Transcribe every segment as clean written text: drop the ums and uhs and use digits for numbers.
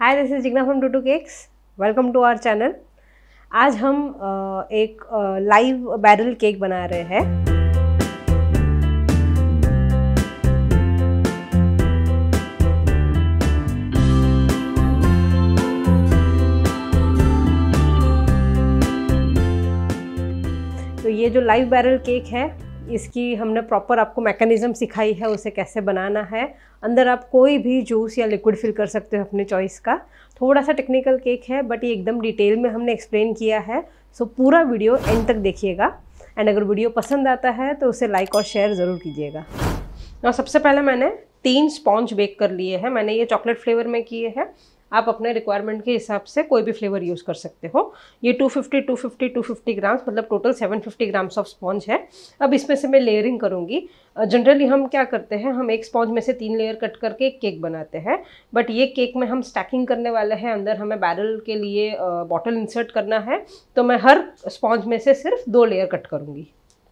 Hi, this is Jigna from two cakes. Welcome to our channel. आज हम एक live barrel cake बना रहे हैं। तो ये जो लाइव बैरल केक है, इसकी हमने प्रॉपर आपको मैकेनिज्म सिखाई है, उसे कैसे बनाना है। अंदर आप कोई भी जूस या लिक्विड फिल कर सकते हो अपने चॉइस का। थोड़ा सा टेक्निकल केक है बट ये एकदम डिटेल में हमने एक्सप्लेन किया है। सो पूरा वीडियो एंड तक देखिएगा एंड अगर वीडियो पसंद आता है तो उसे लाइक और शेयर ज़रूर कीजिएगा। और सबसे पहले मैंने 3 स्पॉन्ज बेक कर लिए हैं। मैंने ये चॉकलेट फ्लेवर में किए हैं। आप अपने रिक्वायरमेंट के हिसाब से कोई भी फ्लेवर यूज़ कर सकते हो। ये 250 ग्राम्स मतलब टोटल 750 ग्राम्स ऑफ स्पॉन्ज है। अब इसमें से मैं लेयरिंग करूँगी। जनरली हम क्या करते हैं, हम एक स्पॉन्ज में से 3 लेयर कट करके एक केक बनाते हैं, बट ये केक में हम स्टैकिंग करने वाले हैं। अंदर हमें बैरल के लिए बॉटल इंसर्ट करना है, तो मैं हर स्पॉन्ज में से सिर्फ 2 लेयर कट करूँगी।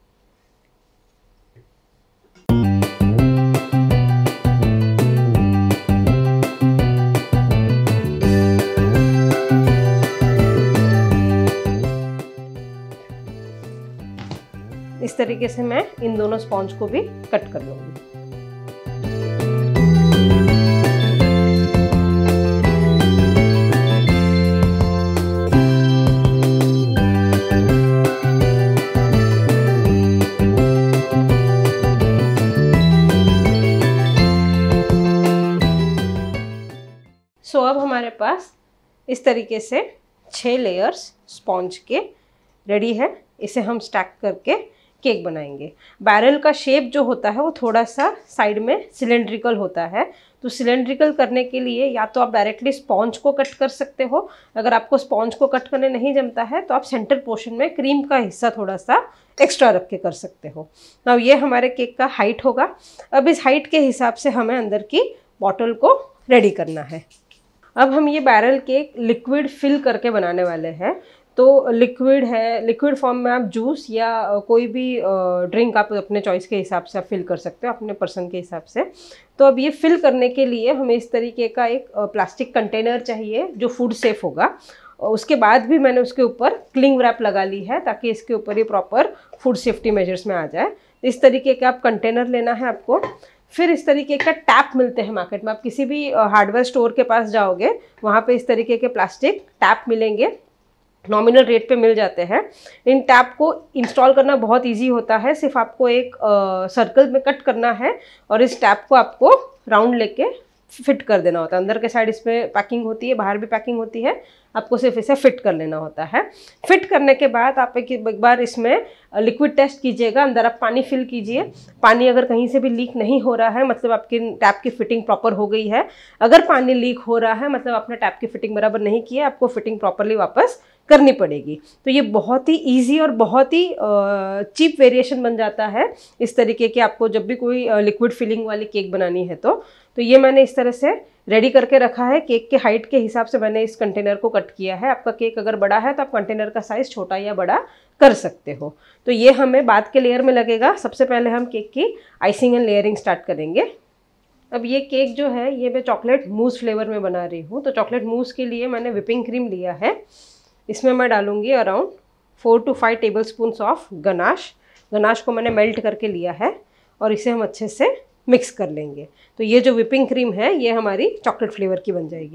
इस तरीके से मैं इन दोनों स्पॉन्ज को भी कट कर लूँगी। सो अब हमारे पास इस तरीके से 6 लेयर्स स्पॉन्ज के रेडी है। इसे हम स्टैक करके केक बनाएंगे। बैरल का शेप जो होता है वो थोड़ा सा साइड में सिलेंड्रिकल होता है, तो सिलेंड्रिकल करने के लिए या तो आप डायरेक्टली स्पॉन्ज को कट कर सकते हो। अगर आपको स्पॉन्ज को कट करने नहीं जमता है तो आप सेंटर पोर्शन में क्रीम का हिस्सा थोड़ा सा एक्स्ट्रा रख के कर सकते हो। नाउ ये हमारे केक का हाइट होगा। अब इस हाइट के हिसाब से हमें अंदर की बॉटल को रेडी करना है। अब हम ये बैरल केक लिक्विड फिल करके बनाने वाले हैं। तो लिक्विड है, लिक्विड फॉर्म में आप जूस या कोई भी ड्रिंक आप अपने चॉइस के हिसाब से आप फिल कर सकते हो, अपने पर्सन के हिसाब से। तो अब ये फिल करने के लिए हमें इस तरीके का एक प्लास्टिक कंटेनर चाहिए जो फूड सेफ होगा। उसके बाद भी मैंने उसके ऊपर क्लिंग रैप लगा ली है ताकि इसके ऊपर ये प्रॉपर फूड सेफ्टी मेजर्स में आ जाए। इस तरीके का आप कंटेनर लेना है आपको। फिर इस तरीके का टैप मिलते हैं मार्केट में। आप किसी भी हार्डवेयर स्टोर के पास जाओगे, वहाँ पे इस तरीके के प्लास्टिक टैप मिलेंगे, नॉमिनल रेट पे मिल जाते हैं। इन टैप को इंस्टॉल करना बहुत इजी होता है। सिर्फ आपको एक सर्कल में कट करना है और इस टैप को आपको राउंड लेके फिट कर देना होता है। अंदर के साइड इसमें पैकिंग होती है, बाहर भी पैकिंग होती है। आपको सिर्फ इसे फिट कर लेना होता है। फिट करने के बाद आप एक बार इसमें लिक्विड टेस्ट कीजिएगा। अंदर आप पानी फिल कीजिए। पानी अगर कहीं से भी लीक नहीं हो रहा है मतलब आपकी टैप की फिटिंग प्रॉपर हो गई है। अगर पानी लीक हो रहा है मतलब आपने टैप की फिटिंग बराबर नहीं की है, आपको फिटिंग प्रॉपरली वापस करनी पड़ेगी। तो ये बहुत ही इजी और बहुत ही चीप वेरिएशन बन जाता है इस तरीके के। आपको जब भी कोई लिक्विड फिलिंग वाली केक बनानी है तो ये मैंने इस तरह से रेडी करके रखा है। केक के हाइट के हिसाब से मैंने इस कंटेनर को कट किया है। आपका केक अगर बड़ा है तो आप कंटेनर का साइज़ छोटा या बड़ा कर सकते हो। तो ये हमें बाद के लेयर में लगेगा। सबसे पहले हम केक की आइसिंग एंड लेयरिंग स्टार्ट करेंगे। अब ये केक जो है ये मैं चॉकलेट मूस फ्लेवर में बना रही हूँ। तो चॉकलेट मूस के लिए मैंने विपिंग क्रीम लिया है। इसमें मैं डालूँगी around 4 to 5 tablespoon of ganache. Ganache को मैंने मेल्ट करके लिया है और इसे हम अच्छे से मिक्स कर लेंगे। तो ये जो विपिंग क्रीम है ये हमारी चॉकलेट फ्लेवर की बन जाएगी।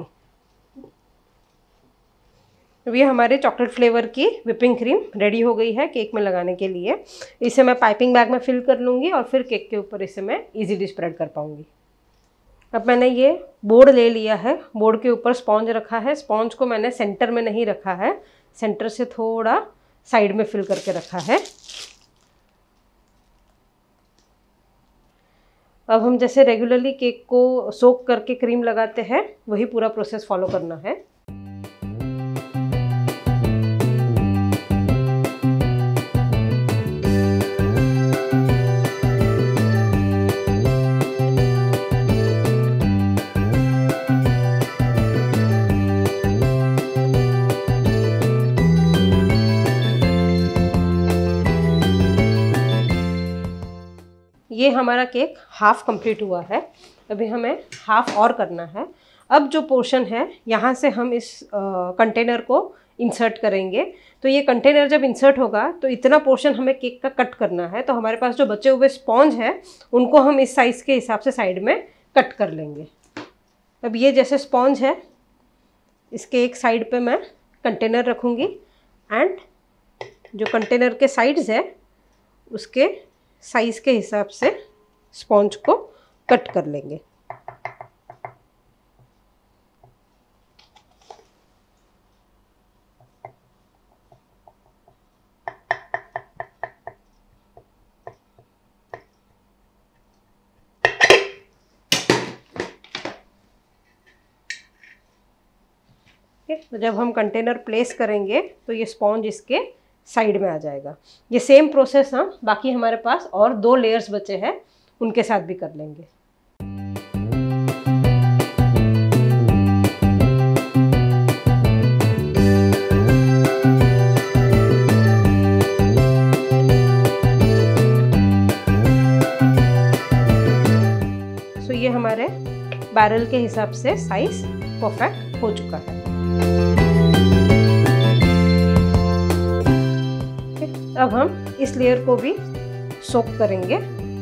अब ये हमारे चॉकलेट फ्लेवर की विपिंग क्रीम रेडी हो गई है केक में लगाने के लिए। इसे मैं पाइपिंग बैग में फिल कर लूँगी और फिर केक के ऊपर इसे मैं इजीली स्प्रेड कर पाऊँगी। अब मैंने ये बोर्ड ले लिया है। बोर्ड के ऊपर स्पॉन्ज रखा है। स्पॉन्ज को मैंने सेंटर में नहीं रखा है, सेंटर से थोड़ा साइड में फिल करके रखा है। अब हम जैसे रेगुलरली केक को सोक करके क्रीम लगाते हैं वही पूरा प्रोसेस फॉलो करना है। ये हमारा केक हाफ कंप्लीट हुआ है। अभी हमें हाफ और करना है। अब जो पोर्शन है यहाँ से हम इस कंटेनर को इंसर्ट करेंगे। तो ये कंटेनर जब इंसर्ट होगा तो इतना पोर्शन हमें केक का कट करना है। तो हमारे पास जो बचे हुए स्पॉन्ज है उनको हम इस साइज़ के हिसाब से साइड में कट कर लेंगे। अब ये जैसे स्पॉन्ज है, इसके एक साइड पे मैं कंटेनर रखूँगी एंड जो कंटेनर के साइड्स है उसके साइज़ के हिसाब से स्पॉन्ज को कट कर लेंगे। तो जब हम कंटेनर प्लेस करेंगे तो ये स्पॉन्ज इसके साइड में आ जाएगा। ये सेम प्रोसेस हम बाकी हमारे पास और 2 लेयर्स बचे हैं उनके साथ भी कर लेंगे। सो ये हमारे बैरल के हिसाब से साइज परफेक्ट हो चुका है। अब हम इस लेयर को भी सोक करेंगे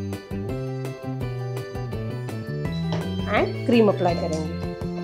एंड क्रीम अप्लाई करेंगे।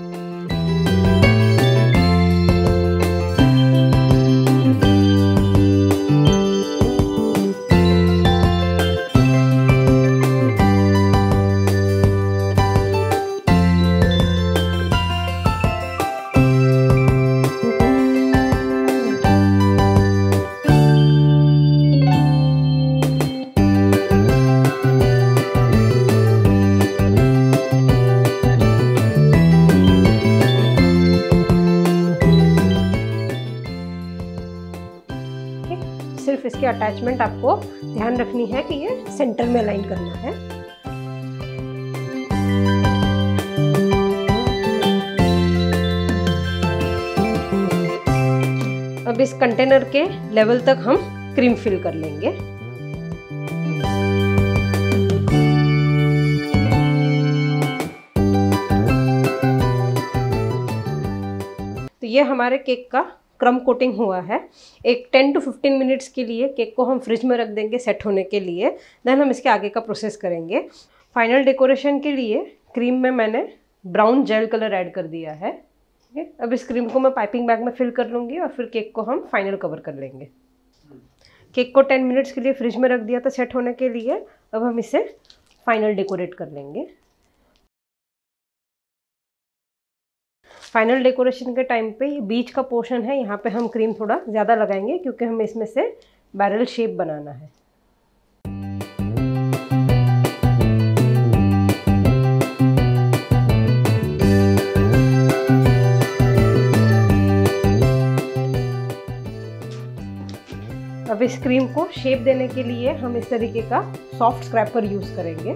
सिर्फ इसकी अटैचमेंट आपको ध्यान रखनी है कि ये सेंटर में अलाइन करना है। अब इस कंटेनर के लेवल तक हम क्रीम फिल कर लेंगे। तो ये हमारे केक का क्रम कोटिंग हुआ है। एक 10 to 15 मिनट्स के लिए केक को हम फ्रिज में रख देंगे सेट होने के लिए। देन हम इसके आगे का प्रोसेस करेंगे। फाइनल डेकोरेशन के लिए क्रीम में मैंने ब्राउन जेल कलर ऐड कर दिया है। अब इस क्रीम को मैं पाइपिंग बैग में फिल कर लूँगी और फिर केक को हम फाइनल कवर कर लेंगे। केक को 10 मिनट्स के लिए फ्रिज में रख दिया था सेट होने के लिए। अब हम इसे फाइनल डेकोरेट कर लेंगे। फाइनल डेकोरेशन के टाइम पे ये बीच का पोर्शन है, यहाँ पे हम क्रीम थोड़ा ज़्यादा लगाएंगे क्योंकि हमें इसमें से बैरल शेप बनाना है। अब इस क्रीम को शेप देने के लिए हम इस तरीके का सॉफ्ट स्क्रैपर यूज़ करेंगे।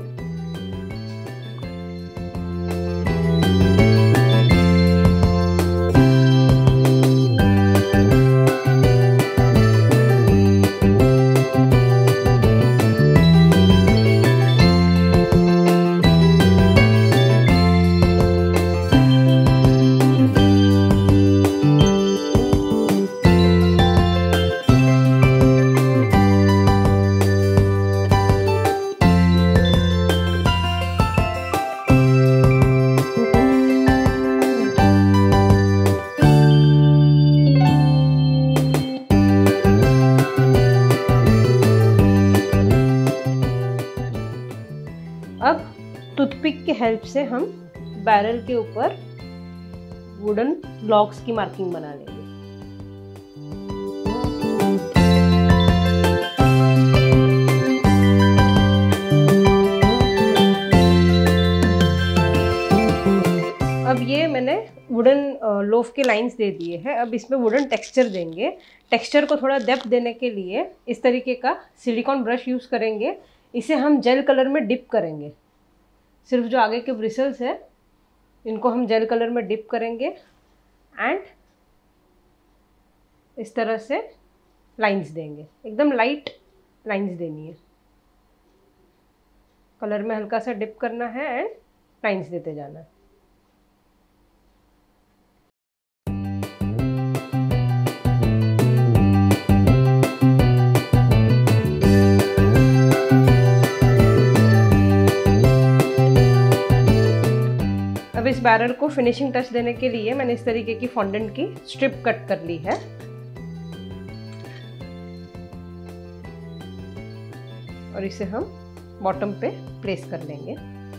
अब टूथपिक के हेल्प से हम बैरल के ऊपर वुडन ब्लॉक्स की मार्किंग बना लेंगे। अब ये मैंने वुडन लोफ के लाइंस दे दिए हैं। अब इसमें वुडन टेक्सचर देंगे। टेक्सचर को थोड़ा डेप्थ देने के लिए इस तरीके का सिलिकॉन ब्रश यूज़ करेंगे। इसे हम जेल कलर में डिप करेंगे। सिर्फ जो आगे के ब्रिसल्स है इनको हम जेल कलर में डिप करेंगे एंड इस तरह से लाइंस देंगे। एकदम लाइट लाइंस देनी है। कलर में हल्का सा डिप करना है एंड लाइंस देते जाना है। बैरल को फिनिशिंग टच देने के लिए मैंने इस तरीके की फॉन्डेंट की स्ट्रिप कट कर ली है। और इसे हम बॉटम पे प्लेस कर लेंगे।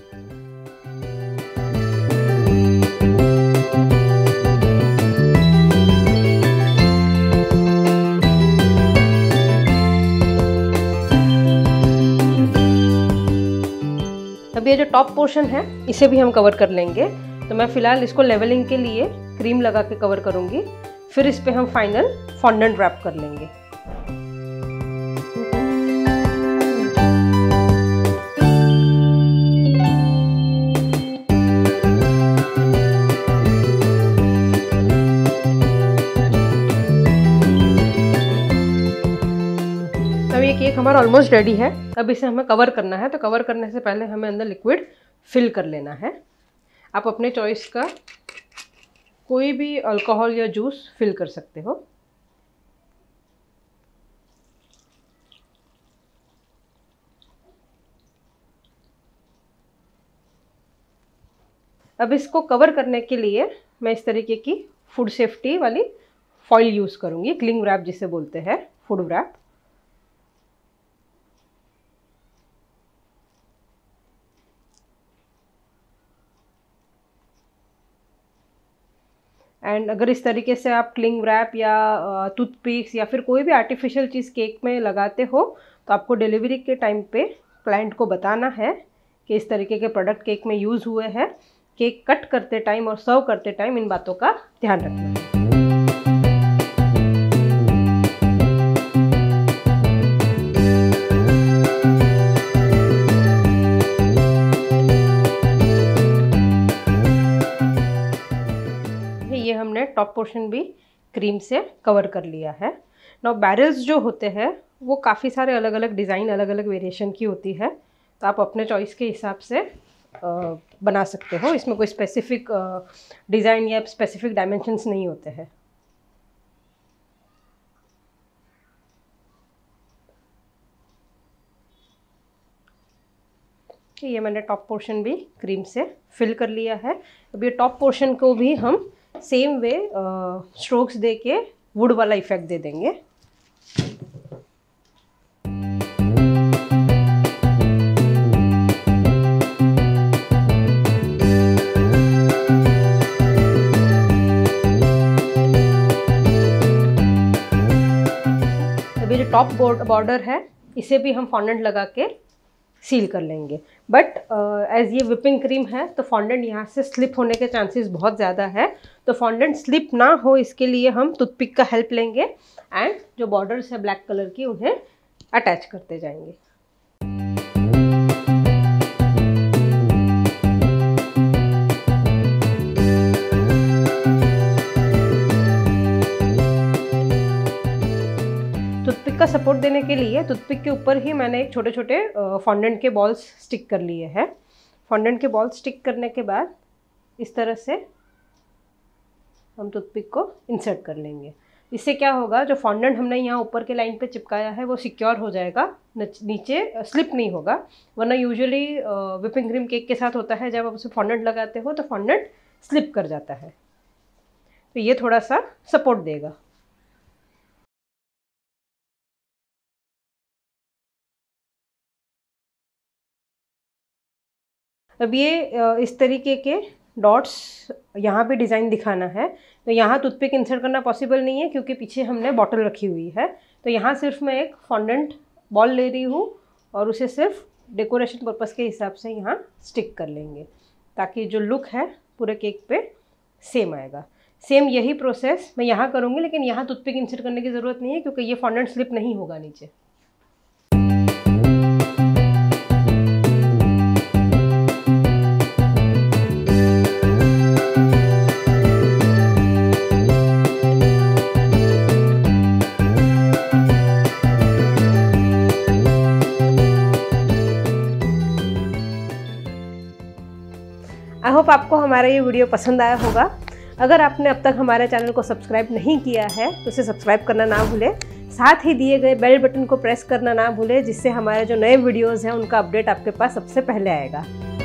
अब ये जो टॉप पोर्शन है इसे भी हम कवर कर लेंगे। तो मैं फ़िलहाल इसको लेवलिंग के लिए क्रीम लगा के कवर करूँगी, फिर इस पे हम फाइनल फॉन्डेंट रैप कर लेंगे। केक हमारा ऑलमोस्ट रेडी है। अब इसे हमें कवर करना है। तो कवर करने से पहले हमें अंदर लिक्विड फिल कर लेना है। आप अपने चॉइस का कोई भी अल्कोहल या जूस फिल कर सकते हो। अब इसको कवर करने के लिए मैं इस तरीके की फूड सेफ्टी वाली फॉइल यूज़ करूँगी, क्लिंग रैप जिसे बोलते हैं, फूड रैप। एंड अगर इस तरीके से आप क्लिंग रैप या टूथपिक्स या फिर कोई भी आर्टिफिशियल चीज़ केक में लगाते हो तो आपको डिलीवरी के टाइम पे क्लाइंट को बताना है कि इस तरीके के प्रोडक्ट केक में यूज़ हुए हैं। केक कट करते टाइम और सर्व करते टाइम इन बातों का ध्यान रखना है। ये हमने टॉप पोर्शन भी क्रीम से कवर कर लिया है। नाउ बैरल्स जो होते हैं वो काफ़ी सारे अलग अलग डिज़ाइन, अलग अलग वेरिएशन की होती है। तो आप अपने चॉइस के हिसाब से बना सकते हो। इसमें कोई स्पेसिफिक डिज़ाइन या स्पेसिफिक डायमेंशंस नहीं होते हैं। ये मैंने टॉप पोर्शन भी क्रीम से फिल कर लिया है। अब ये टॉप पोर्शन को भी हम सेम वे स्ट्रोक्स दे के वुड वाला इफेक्ट दे देंगे। अभी जो टॉप बॉर्डर है इसे भी हम फॉन्डेंट लगा के सील कर लेंगे। बट एज ये विपिंग क्रीम है तो फॉन्डेंट यहाँ से स्लिप होने के चांसेस बहुत ज़्यादा है। तो फॉन्डेंट स्लिप ना हो इसके लिए हम टूथपिक का हेल्प लेंगे एंड जो बॉर्डर्स है ब्लैक कलर की उन्हें अटैच करते जाएंगे। टूथपिक का सपोर्ट देने के लिए टूथपिक के ऊपर ही मैंने एक छोटे छोटे फॉन्डेंट के बॉल्स स्टिक कर लिए हैं। फॉन्डेंट के बॉल्स स्टिक करने के बाद इस तरह से हम टूथपिक को इंसर्ट कर लेंगे। इससे क्या होगा, जो फॉन्डेंट हमने यहाँ ऊपर के लाइन पे चिपकाया है वो सिक्योर हो जाएगा, नीचे स्लिप नहीं होगा। वरना यूजुअली विपिंग क्रीम केक के साथ होता है, जब आप उसे फॉन्डेंट लगाते हो तो फॉन्डेंट स्लिप कर जाता है। तो ये थोड़ा सा सपोर्ट देगा। अब ये इस तरीके के डॉट्स यहाँ पे डिज़ाइन दिखाना है। तो यहाँ टूथपिक इंसर्ट करना पॉसिबल नहीं है क्योंकि पीछे हमने बॉटल रखी हुई है। तो यहाँ सिर्फ मैं एक फॉन्डेंट बॉल ले रही हूँ और उसे सिर्फ डेकोरेशन पर्पस के हिसाब से यहाँ स्टिक कर लेंगे ताकि जो लुक है पूरे केक पे सेम आएगा। सेम यही प्रोसेस मैं यहाँ करूँगी, लेकिन यहाँ टूथपिक इंसर्ट करने की ज़रूरत नहीं है क्योंकि ये फॉन्डेंट स्लिप नहीं होगा नीचे। आई होप आपको हमारा ये वीडियो पसंद आया होगा। अगर आपने अब तक हमारे चैनल को सब्सक्राइब नहीं किया है तो उसे सब्सक्राइब करना ना भूलें। साथ ही दिए गए बेल बटन को प्रेस करना ना भूलें, जिससे हमारे जो नए वीडियोज़ हैं उनका अपडेट आपके पास सबसे पहले आएगा।